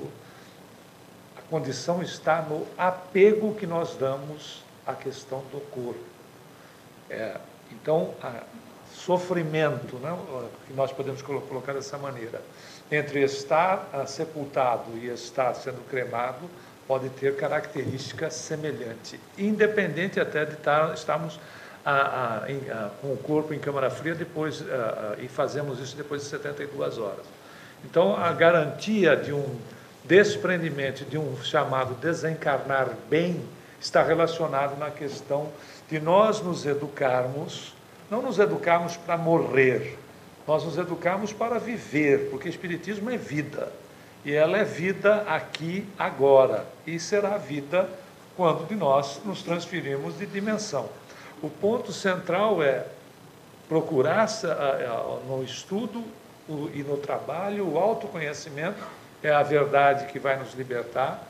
a condição está no apego que nós damos à questão do corpo. Então, sofrimento, né, que nós podemos colocar dessa maneira, entre estar sepultado e estar sendo cremado, pode ter características semelhantes, independente até de estarmos com o corpo em câmara fria depois, e fazemos isso depois de 72 horas. Então, a garantia de um desprendimento, de um chamado desencarnar bem, está relacionado na questão de nós nos educarmos, não nos educarmos para morrer, nós nos educarmos para viver, porque o Espiritismo é vida, e ela é vida aqui, agora, e será vida quando de nós nos transferirmos de dimensão. O ponto central é procurar no estudo e no trabalho, o autoconhecimento é a verdade que vai nos libertar,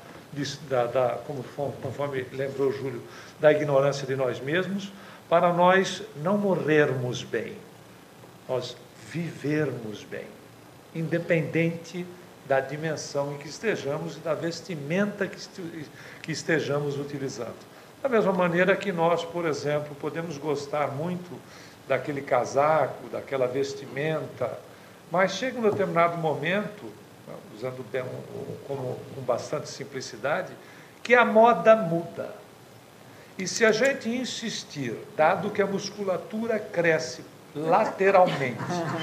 conforme lembrou Júlio, da ignorância de nós mesmos, para nós não morrermos bem, nós vivermos bem, independente da dimensão em que estejamos e da vestimenta que estejamos utilizando. Da mesma maneira que nós, por exemplo, podemos gostar muito daquele casaco, daquela vestimenta, mas chega um determinado momento, usando com bastante simplicidade, que a moda muda. E se a gente insistir, dado que a musculatura cresce lateralmente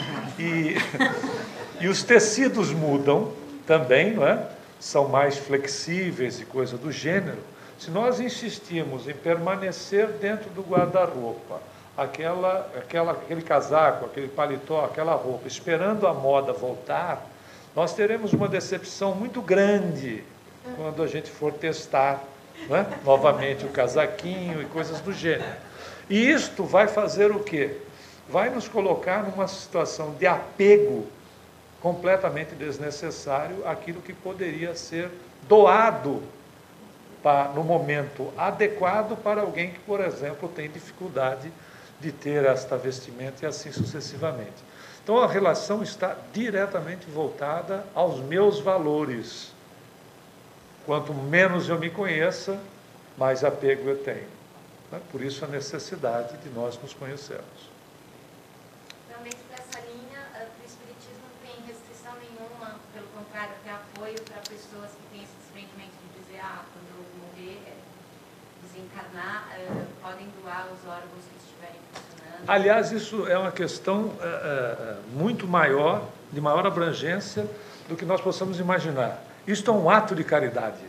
e os tecidos mudam também, não é? São mais flexíveis e coisa do gênero, se nós insistirmos em permanecer dentro do guarda-roupa, aquele casaco, aquele paletó, aquela roupa, esperando a moda voltar, nós teremos uma decepção muito grande quando a gente for testar, não é? Novamente o casaquinho e coisas do gênero. E isto vai fazer o quê? Vai nos colocar numa situação de apego completamente desnecessário àquilo que poderia ser doado no momento adequado para alguém que, por exemplo, tem dificuldade de ter esta vestimenta e assim sucessivamente. Então, a relação está diretamente voltada aos meus valores. Quanto menos eu me conheça, mais apego eu tenho. Por isso, a necessidade de nós nos conhecermos. Então, dentro dessa linha, o Espiritismo não tem restrição nenhuma, pelo contrário, tem apoio para pessoas que têm esse desprendimento de dizer, quando eu morrer, desencarnar, podem doar os órgãos que estiverem funcionando. Aliás, isso é uma questão muito maior, de maior abrangência do que nós possamos imaginar. Isto é um ato de caridade.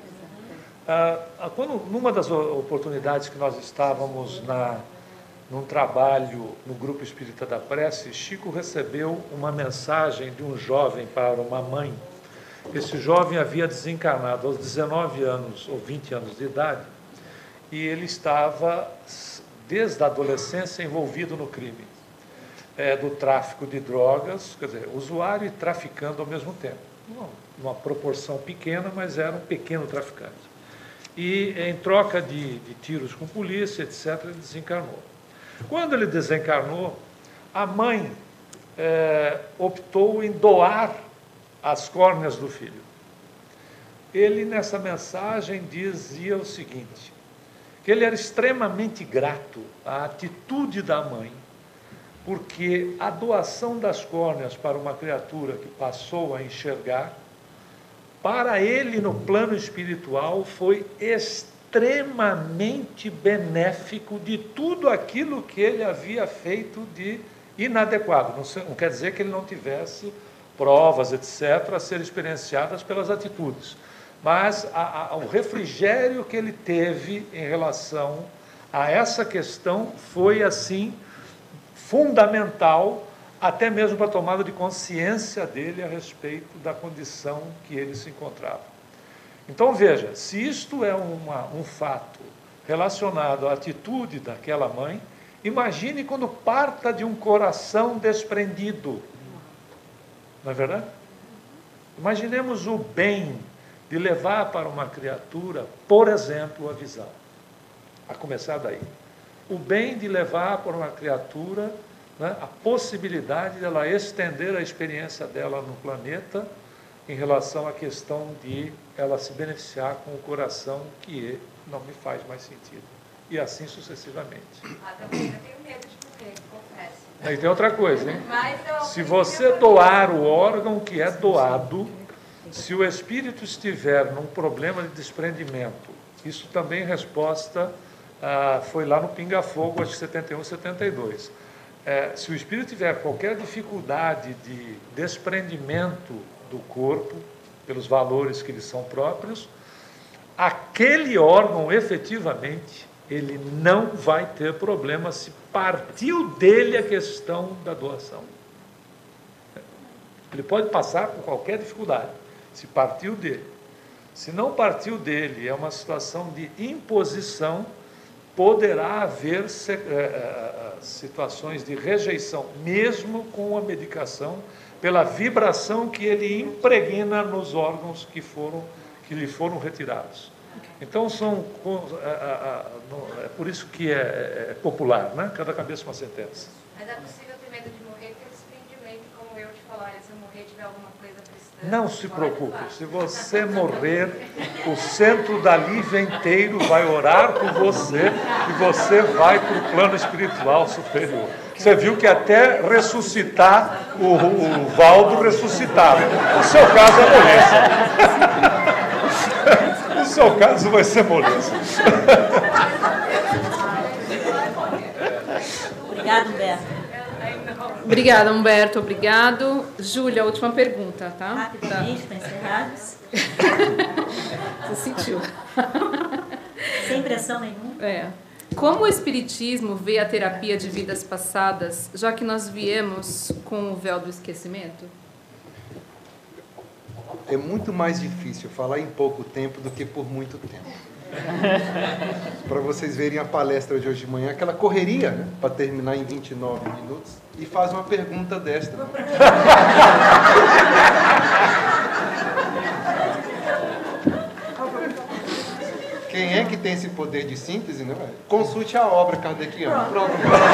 Numa das oportunidades que nós estávamos num trabalho no Grupo Espírita da Prece, Chico recebeu uma mensagem de um jovem para uma mãe. Esse jovem havia desencarnado aos 19 anos ou 20 anos de idade e ele estava, desde a adolescência, envolvido no crime, do tráfico de drogas, quer dizer, usuário e traficando ao mesmo tempo. Uma proporção pequena, mas era um pequeno traficante. E em troca de tiros com polícia, etc., ele desencarnou. Quando ele desencarnou, a mãe optou em doar as córneas do filho. Ele, nessa mensagem, dizia o seguinte, que ele era extremamente grato à atitude da mãe, porque a doação das córneas para uma criatura que passou a enxergar, para ele, no plano espiritual, foi extremamente benéfico de tudo aquilo que ele havia feito de inadequado. Não quer dizer que ele não tivesse provas, etc., a ser experienciadas pelas atitudes. Mas o refrigério que ele teve em relação a essa questão foi, assim, fundamental, até mesmo para a tomada de consciência dele a respeito da condição que ele se encontrava. Então, veja, se isto é um fato relacionado à atitude daquela mãe, imagine quando parta de um coração desprendido. Não é verdade? Imaginemos o bem de levar para uma criatura, por exemplo, a visão. A começar daí. O bem de levar para uma criatura, né, a possibilidade dela estender a experiência dela no planeta em relação à questão de ela se beneficiar com o coração que não me faz mais sentido. E assim sucessivamente. Também eu tenho medo de morrer, confesso. Aí tem outra coisa, hein? Se você doar o órgão que é doado, se o espírito estiver num problema de desprendimento, isso também resposta foi lá no Pinga Fogo, acho que 71, 72. Se o espírito tiver qualquer dificuldade de desprendimento do corpo, pelos valores que lhe são próprios, aquele órgão, efetivamente, ele não vai ter problema se partiu dele a questão da doação. Ele pode passar por qualquer dificuldade, se partiu dele. Se não partiu dele, é uma situação de imposição, poderá haver situações de rejeição, mesmo com a medicação, pela vibração que ele impregna nos órgãos que lhe foram retirados. Então, é por isso que é popular, né? Cada cabeça uma sentença. Mas é possível ter medo de morrer pelo desprendimento, como eu te falar, se eu morrer tiver alguma coisa prestando. Não se preocupe, se você morrer, o centro da Lívia inteiro vai orar por você e você vai para o plano espiritual superior. Você viu que até ressuscitar, o Valdo ressuscitava. No seu caso é morrer. seu caso vai ser moleza. Obrigado, Humberto. Obrigada, Humberto. Obrigado. Júlia, a última pergunta, tá? Rapidamente, para encerrarmos. Você sentiu? Sem pressão nenhuma. É. Como o Espiritismo vê a terapia de vidas passadas, já que nós viemos com o véu do esquecimento? É muito mais difícil falar em pouco tempo do que por muito tempo. Para vocês verem a palestra de hoje de manhã, aquela correria, né, para terminar em 29 minutos, e faz uma pergunta desta. Quem é que tem esse poder de síntese? Não é? Consulte a obra kardeciana. Pronto.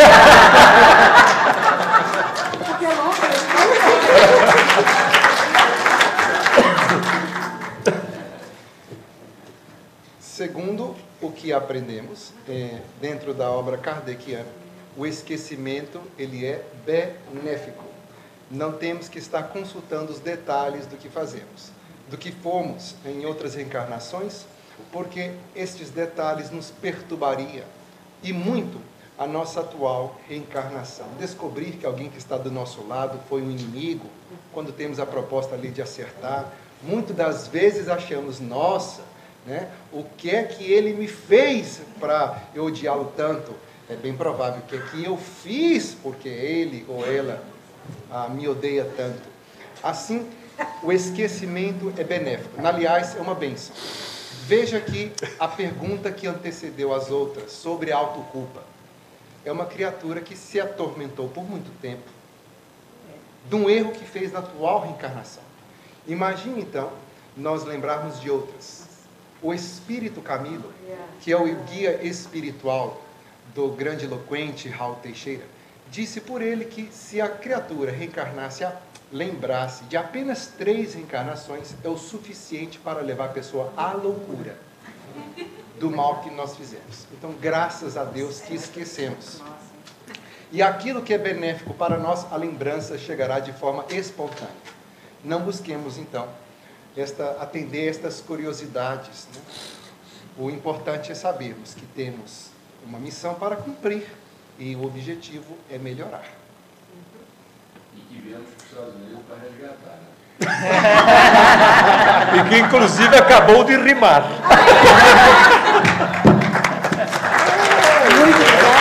Segundo o que aprendemos dentro da obra kardeciana, o esquecimento ele é benéfico. Não temos que estar consultando os detalhes do que fazemos, do que fomos em outras reencarnações, porque estes detalhes nos perturbariam e muito a nossa atual reencarnação. Descobrir que alguém que está do nosso lado foi um inimigo, quando temos a proposta ali de acertar, muitas das vezes achamos, nossa, né, o que é que ele me fez para eu odiá-lo tanto? É bem provável que é que eu fiz porque ele ou ela me odeia tanto. Assim, o esquecimento é benéfico. Aliás, é uma bênção. Veja aqui a pergunta que antecedeu as outras, sobre a autoculpa. É uma criatura que se atormentou por muito tempo de um erro que fez na atual reencarnação. Imagine, então, nós lembrarmos de outras. O Espírito Camilo, que é o guia espiritual do grande eloquente Raul Teixeira, disse por ele que se a criatura reencarnasse, lembrasse de apenas 3 reencarnações, é o suficiente para levar a pessoa à loucura do mal que nós fizemos. Então, graças a Deus que esquecemos. E aquilo que é benéfico para nós, a lembrança chegará de forma espontânea. Não busquemos, então, atender estas curiosidades, né? O importante é sabermos que temos uma missão para cumprir e o objetivo é melhorar. E que viemos para os Estados Unidos para resgatar, né? E que inclusive acabou de rimar. Muito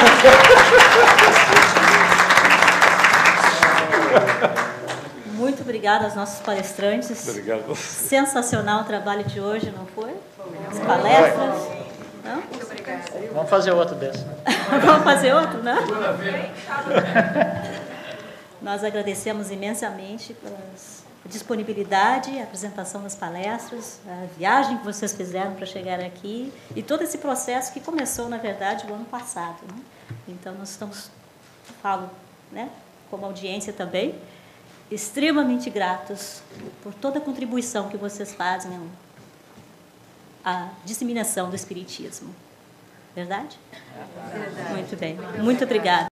obrigada. Muito obrigada aos nossos palestrantes. Obrigado. Sensacional o trabalho de hoje, não foi? As palestras. Não? Muito obrigada. Vamos fazer outro desse. Né? Vamos fazer outro, né? Nós agradecemos imensamente pela disponibilidade, a apresentação das palestras, a viagem que vocês fizeram para chegar aqui e todo esse processo que começou, na verdade, o ano passado. Né? Então, nós estamos, falo, né, como audiência também, extremamente gratos por toda a contribuição que vocês fazem à disseminação do Espiritismo. Verdade? Verdade. Muito bem. Muito obrigada.